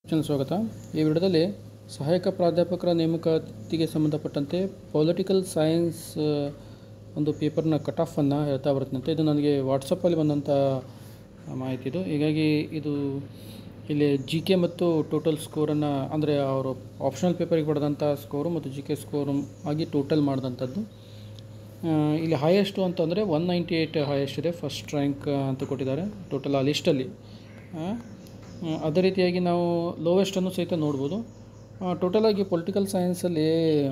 ಸ್ವಾಗತ. ಈ ವಿಡಿಯೋದಲ್ಲಿ ಸಹಾಯಕ ಪ್ರಾಧ್ಯಾಪಕರ ನೇಮಕಾತಿಗೆ ಸಂಬಂಧಪಟ್ಟಂತೆ ಪೊಲಿಟಿಕಲ್ ಸೈನ್ಸ್ ಒಂದು ಪೇಪರ್ನ ಕಟ್ ಆಫನ್ನು ಹೇಳ್ತಾ ಬರುತ್ತಂತೆ. ಇದು ನನಗೆ ವಾಟ್ಸಪ್ಪಲ್ಲಿ ಬಂದಂಥ ಮಾಹಿತಿ ಇದು. ಹೀಗಾಗಿ ಇದು ಇಲ್ಲಿ ಜಿ ಕೆ ಮತ್ತು ಟೋಟಲ್ ಸ್ಕೋರನ್ನು ಅಂದರೆ ಅವರು ಆಪ್ಷನಲ್ ಪೇಪರಿಗೆ ಪಡೆದಂಥ ಸ್ಕೋರು ಮತ್ತು ಜಿ ಕೆ ಸ್ಕೋರು ಆಗಿ ಟೋಟಲ್ ಮಾಡಿದಂಥದ್ದು. ಇಲ್ಲಿ ಹೈಯೆಸ್ಟು ಅಂತಂದರೆ 198 ಹೈಯೆಸ್ಟ್ ಇದೆ, ಫಸ್ಟ್ ರ್ಯಾಂಕ್ ಅಂತ ಕೊಟ್ಟಿದ್ದಾರೆ ಟೋಟಲ್ ಆ ಲಿಸ್ಟಲ್ಲಿ. ಅದೇ ರೀತಿಯಾಗಿ ನಾವು ಲೋವೆಸ್ಟನ್ನು ಸಹಿತ ನೋಡ್ಬೋದು. ಟೋಟಲಾಗಿ ಪೊಲಿಟಿಕಲ್ ಸೈನ್ಸಲ್ಲಿ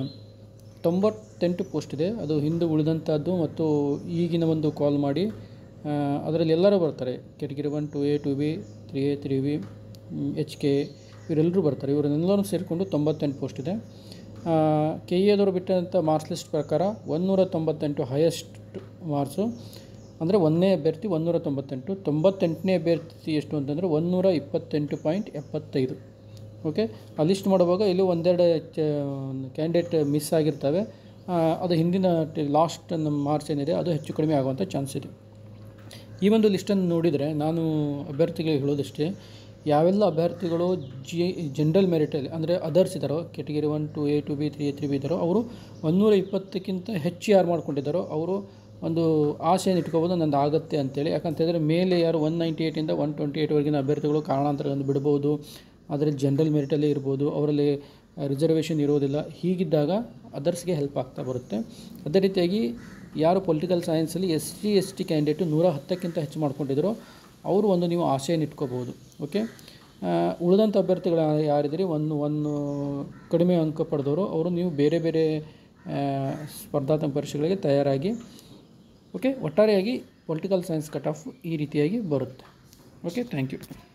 98 ಪೋಸ್ಟ್ ಇದೆ. ಅದು ಹಿಂದೆ ಉಳಿದಂಥದ್ದು ಮತ್ತು ಈಗಿನ ಒಂದು ಕಾಲ್ ಮಾಡಿ ಅದರಲ್ಲಿ ಎಲ್ಲರೂ ಬರ್ತಾರೆ. Category 1 2A 2B 3A 3B HK ಇವರೆಲ್ಲರೂ ಬರ್ತಾರೆ. ಇವರೆಲ್ಲರೂ ಸೇರಿಕೊಂಡು 98 ಪೋಸ್ಟ್ ಇದೆ. ಕೆ ಎದವರು ಬಿಟ್ಟಂಥ ಮಾರ್ಕ್ಸ್ ಲಿಸ್ಟ್ ಪ್ರಕಾರ 198 ಹೈಯೆಸ್ಟ್ ಮಾರ್ಕ್ಸು, ಅಂದರೆ ಒಂದನೇ ಅಭ್ಯರ್ಥಿ 198, 98ನೇ ಅಭ್ಯರ್ಥಿ ಎಷ್ಟು ಅಂತಂದರೆ 128.75. ಓಕೆ, ಆ ಲಿಸ್ಟ್ ಮಾಡುವಾಗ ಇಲ್ಲಿ ಒಂದೆರಡು ಕ್ಯಾಂಡಿಡೇಟ್ ಮಿಸ್ ಆಗಿರ್ತವೆ. ಅದು ಹಿಂದಿನ ಲಾಸ್ಟ್ ನಮ್ಮ ಮಾರ್ಕ್ಸ್ ಏನಿದೆ ಅದು ಹೆಚ್ಚು ಕಡಿಮೆ ಆಗುವಂಥ ಚಾನ್ಸ್ ಇದೆ. ಈ ಒಂದು ಲಿಸ್ಟನ್ನು ನೋಡಿದರೆ ನಾನು ಅಭ್ಯರ್ಥಿಗಳಿಗೆ ಹೇಳೋದಷ್ಟೇ, ಯಾವೆಲ್ಲ ಅಭ್ಯರ್ಥಿಗಳು ಜನರಲ್ ಮೆರಿಟಲ್ಲಿ ಅಂದರೆ ಅದರ್ಸ್ ಇದ್ದಾರೋ, category 1 2A 2B 3A 3B ಇದ್ದಾರೋ ಅವರು 120ಕ್ಕಿಂತ ಹೆಚ್ಚು ಯಾರು ಮಾಡ್ಕೊಂಡಿದ್ದಾರೋ ಅವರು ಒಂದು ಆಸೆಯನ್ನು ಇಟ್ಕೋಬೋದು ನಂದು ಆಗುತ್ತೆ ಅಂತೇಳಿ. ಯಾಕಂತೇಳಿದ್ರೆ ಮೇಲೆ ಯಾರು 198ಇಂದ 128ವರೆಗಿನ ಅಭ್ಯರ್ಥಿಗಳು ಕಾರಣಾಂತರಗಳನ್ನು ಬಿಡ್ಬೋದು, ಅದರಲ್ಲಿ ಜನರಲ್ ಮೆರಿಟಲ್ಲೇ ಇರ್ಬೋದು, ಅವರಲ್ಲಿ ರಿಸರ್ವೇಷನ್ ಇರೋದಿಲ್ಲ. ಹೀಗಿದ್ದಾಗ ಅದರ್ಸ್ಗೆ ಹೆಲ್ಪ್ ಆಗ್ತಾ ಬರುತ್ತೆ. ಅದೇ ರೀತಿಯಾಗಿ ಯಾರು ಪೊಲಿಟಿಕಲ್ ಸೈನ್ಸಲ್ಲಿ SC/ST ಕ್ಯಾಂಡಿಡೇಟು 110ಕ್ಕಿಂತ ಹೆಚ್ಚು ಮಾಡ್ಕೊಂಡಿದ್ರು ಅವರು ಒಂದು ನೀವು ಆಸೆಯನ್ನು ಇಟ್ಕೋಬೋದು. ಓಕೆ, ಉಳಿದಂಥ ಅಭ್ಯರ್ಥಿಗಳು ಯಾರಿದ್ದೀರಿ ಒಂದು ಕಡಿಮೆ ಅಂಕ ಪಡೆದವರು ಅವರು ನೀವು ಬೇರೆ ಬೇರೆ ಸ್ಪರ್ಧಾತ್ಮಕ ಪರೀಕ್ಷೆಗಳಿಗೆ ತಯಾರಾಗಿ. ಓಕೆ, ಒಟ್ಟಾರೆಯಾಗಿ ಪೊಲಿಟಿಕಲ್ ಸೈನ್ಸ್ ಕಟ್ ಆಫ್ ಈ ರೀತಿಯಾಗಿ ಬರುತ್ತೆ. Okay, thank you.